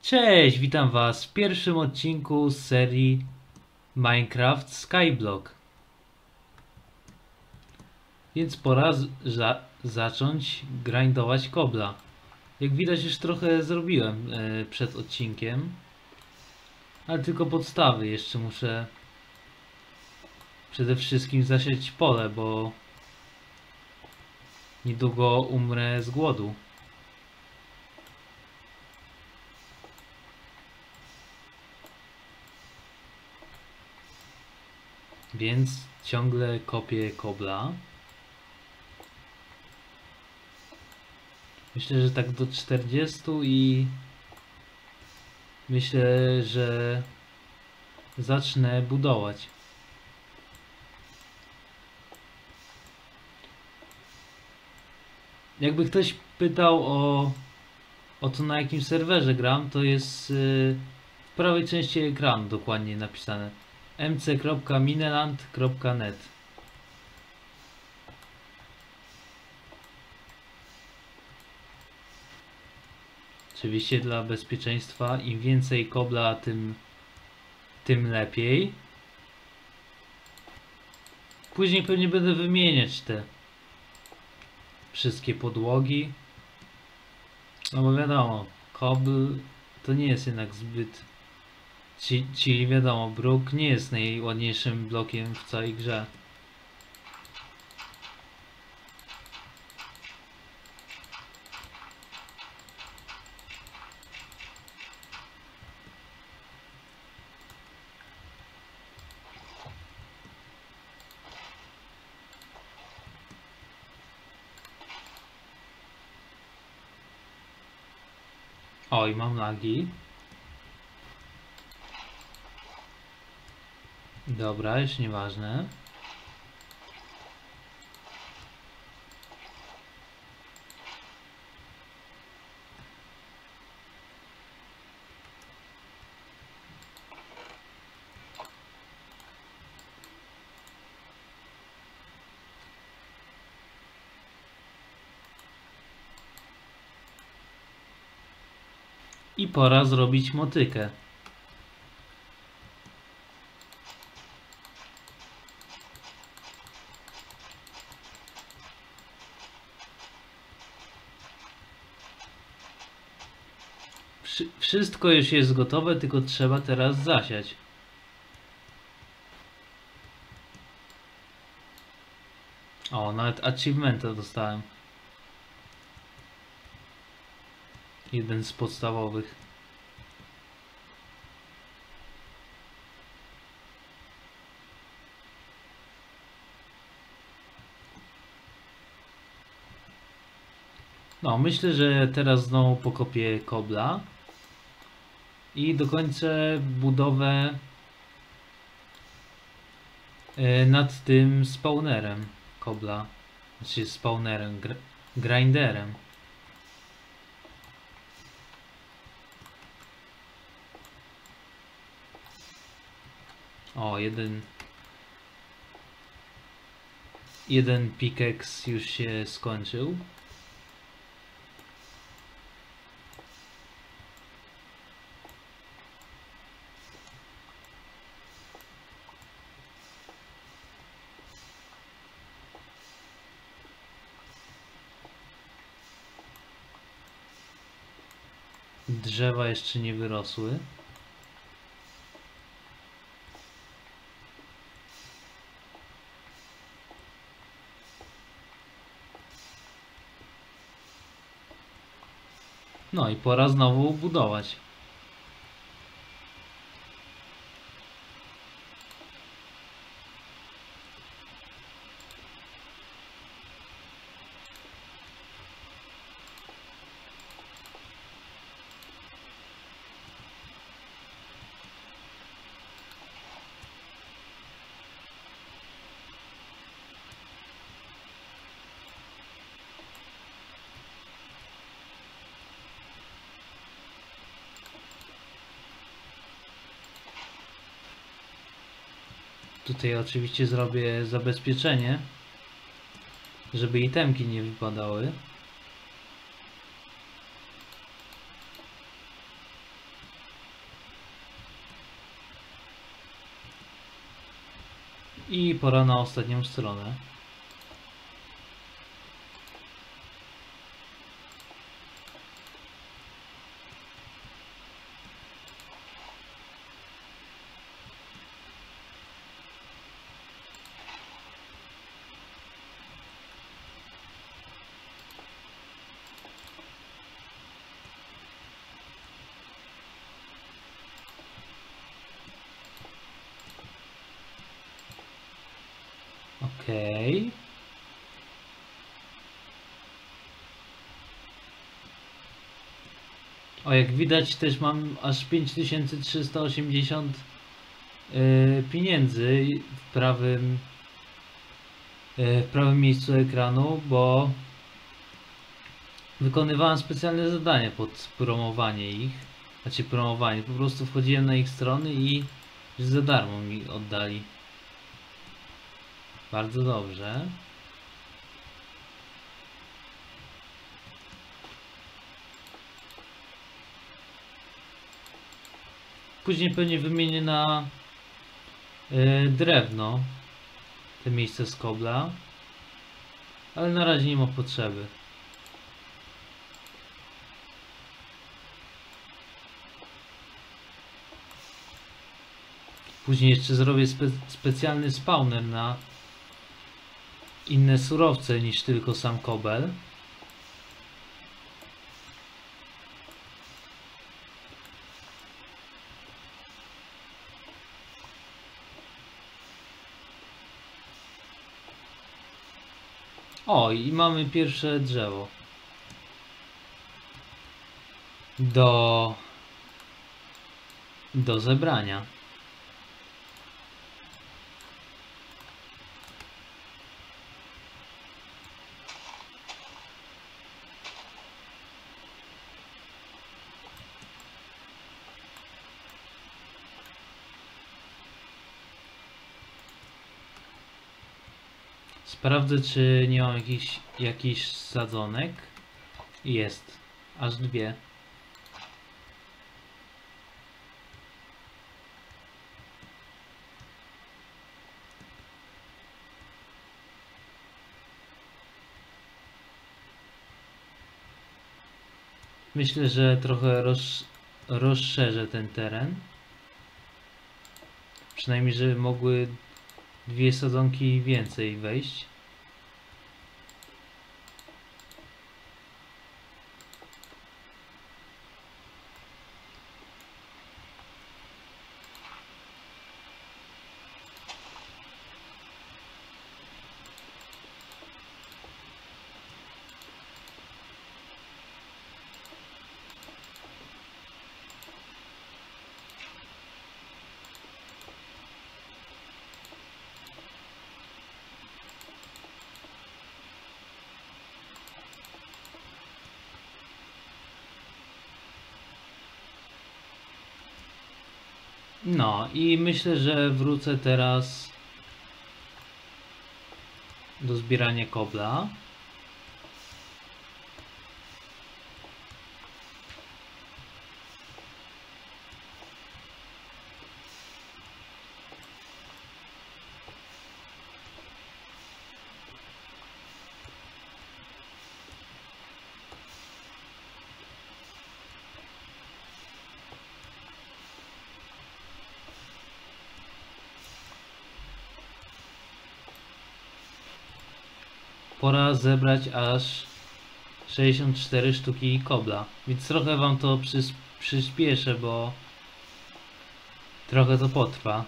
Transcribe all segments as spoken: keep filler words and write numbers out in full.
Cześć, witam was w pierwszym odcinku z serii Minecraft Skyblock. Więc pora z- za zacząć grindować kobla. Jak widać już trochę zrobiłem e, przed odcinkiem. Ale tylko podstawy, jeszcze muszę przede wszystkim zasiać pole, bo niedługo umrę z głodu. Więc ciągle kopię kobla. Myślę, że tak do czterdziestu i myślę, że zacznę budować. Jakby ktoś pytał o, o to, na jakim serwerze gram, to jest yy, w prawej części ekranu dokładnie napisane m c kropka mineland kropka net. Oczywiście dla bezpieczeństwa im więcej kobla, tym, tym lepiej. Później pewnie będę wymieniać te wszystkie podłogi. No bo wiadomo, kobl to nie jest jednak zbyt... Ci, ci wiadomo, bruk nie jest najładniejszym blokiem w całej grze. Oj, mam lagi. Dobra, już nieważne. I pora zrobić motykę. Wszy- wszystko już jest gotowe, tylko trzeba teraz zasiać. O, nawet achievementa dostałem. Jeden z podstawowych. No, myślę, że teraz znowu pokopię kobla i dokończę budowę e, nad tym spawnerem kobla. Znaczy spawnerem, gr grinderem. O, jeden jeden pickaxe już się skończył. Drzewa jeszcze nie wyrosły. No i pora znowu budować. Tutaj oczywiście zrobię zabezpieczenie, żeby itemki nie wypadały. I pora na ostatnią stronę. Okej. Okay. O, jak widać też mam aż pięć tysięcy trzysta osiemdziesiąt yy, pieniędzy w prawym yy, w prawym miejscu ekranu, bo wykonywałem specjalne zadania pod promowanie ich. Znaczy promowanie, po prostu wchodziłem na ich strony i za darmo mi oddali. Bardzo dobrze. Później pewnie wymienię na yy, drewno te miejsce z kobla, ale na razie nie ma potrzeby. Później jeszcze zrobię spe specjalny spawner na inne surowce niż tylko sam kobel. O, i mamy pierwsze drzewo do do zebrania. Sprawdzę, czy nie mam jakichś jakichś sadzonek. Jest. Aż dwie. Myślę, że trochę roz, rozszerzę ten teren. Przynajmniej, żeby mogły dwie sadzonki więcej wejść. No i myślę, że wrócę teraz do zbierania kobla. Pora zebrać aż sześćdziesiąt cztery sztuki kobla, więc trochę wam to przys przyspieszę, bo trochę to potrwa.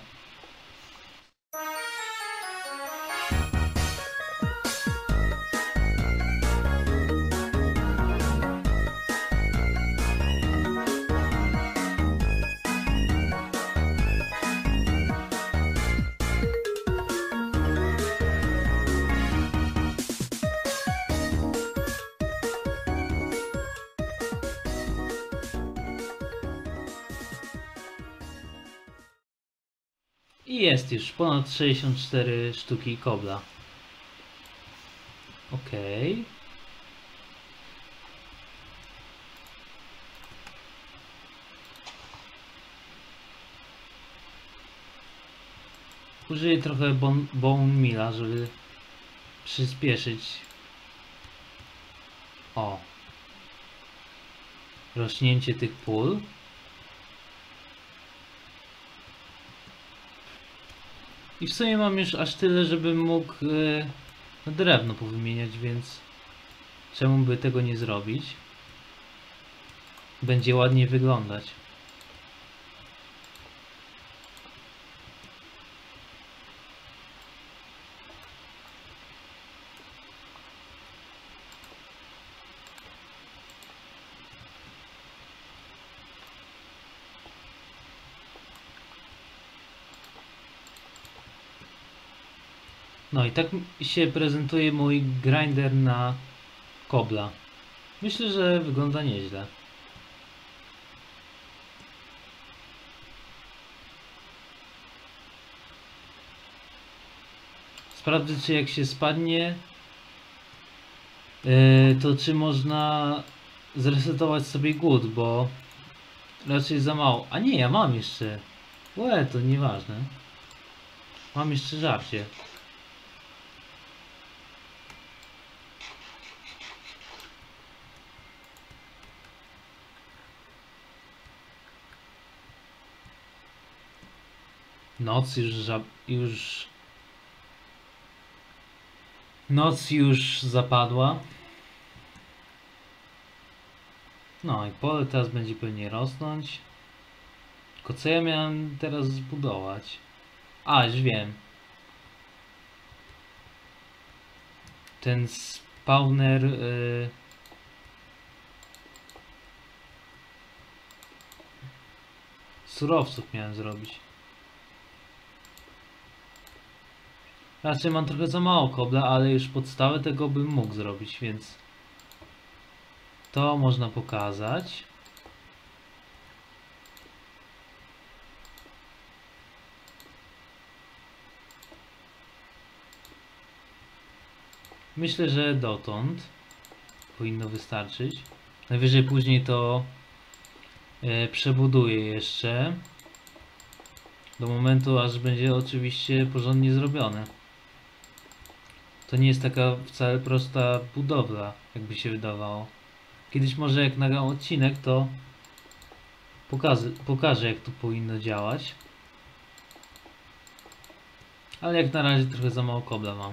I jest już ponad sześćdziesiąt cztery sztuki kobla. Ok. Użyję trochę bon, bone meala, żeby przyspieszyć. O. Rośnięcie tych pól. I w sumie mam już aż tyle, żebym mógł yy, drewno powymieniać, więc czemu by tego nie zrobić? Będzie ładnie wyglądać. No i tak się prezentuje mój grinder na kobla. Myślę, że wygląda nieźle. Sprawdzę, czy jak się spadnie, yy, to czy można zresetować sobie głód, bo raczej za mało. A nie, ja mam jeszcze. Łe, to nieważne. Mam jeszcze żarcie. Noc już za... już... Noc już zapadła. No i pole teraz będzie pewnie rosnąć. Tylko co ja miałem teraz zbudować? A, już wiem. Ten spawner... Yy... surowców miałem zrobić. Raczej mam trochę za mało kobla, ale już podstawę tego bym mógł zrobić, więc to można pokazać. Myślę, że dotąd powinno wystarczyć. Najwyżej później to e, przebuduję jeszcze do momentu, aż będzie oczywiście porządnie zrobione. To nie jest taka wcale prosta budowla, jakby się wydawało. Kiedyś może jak nagram odcinek, to pokażę, pokażę jak to powinno działać. Ale jak na razie trochę za mało kobla mam.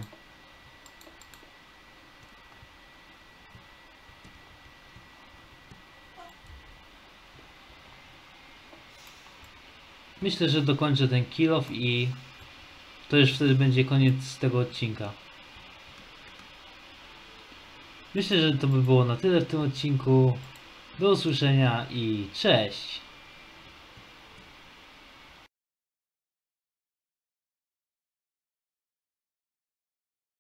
Myślę, że dokończę ten kill off i to już wtedy będzie koniec tego odcinka. Myślę, że to by było na tyle w tym odcinku. Do usłyszenia i cześć!